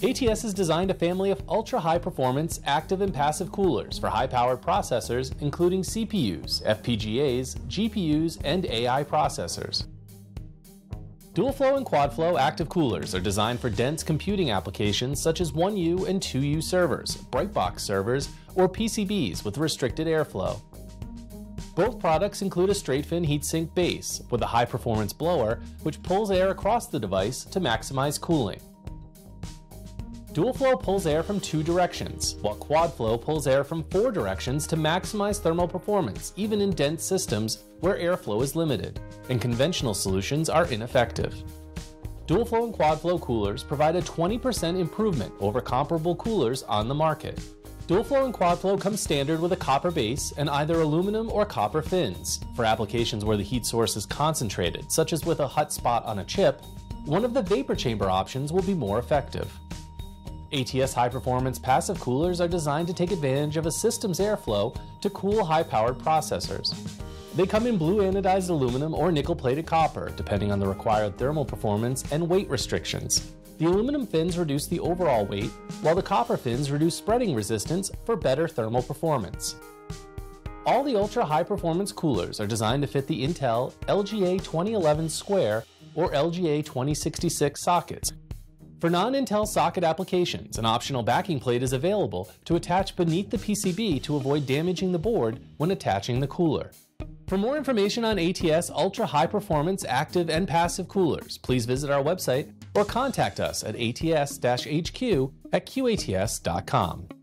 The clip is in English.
ATS has designed a family of ultra-high performance active and passive coolers for high-powered processors, including CPUs, FPGAs, GPUs, and AI processors. dualFLOW and quadFLOW active coolers are designed for dense computing applications such as 1U and 2U servers, brightbox servers, or PCBs with restricted airflow. Both products include a straight-fin heatsink base with a high-performance blower which pulls air across the device to maximize cooling. dualFLOW pulls air from 2 directions, while quadFLOW pulls air from 4 directions to maximize thermal performance even in dense systems where airflow is limited, and conventional solutions are ineffective. dualFLOW and quadFLOW coolers provide a 20% improvement over comparable coolers on the market. dualFLOW and quadFLOW come standard with a copper base and either aluminum or copper fins. For applications where the heat source is concentrated, such as with a hot spot on a chip, one of the vapor chamber options will be more effective. ATS high-performance passive coolers are designed to take advantage of a system's airflow to cool high-powered processors. They come in blue anodized aluminum or nickel-plated copper, depending on the required thermal performance and weight restrictions. The aluminum fins reduce the overall weight, while the copper fins reduce spreading resistance for better thermal performance. All the ultra-high performance coolers are designed to fit the Intel LGA 2011 square or LGA 2066 sockets. For non-Intel socket applications, an optional backing plate is available to attach beneath the PCB to avoid damaging the board when attaching the cooler. For more information on ATS ultra-high performance active and passive coolers, please visit our website or contact us at ats-hq@qats.com.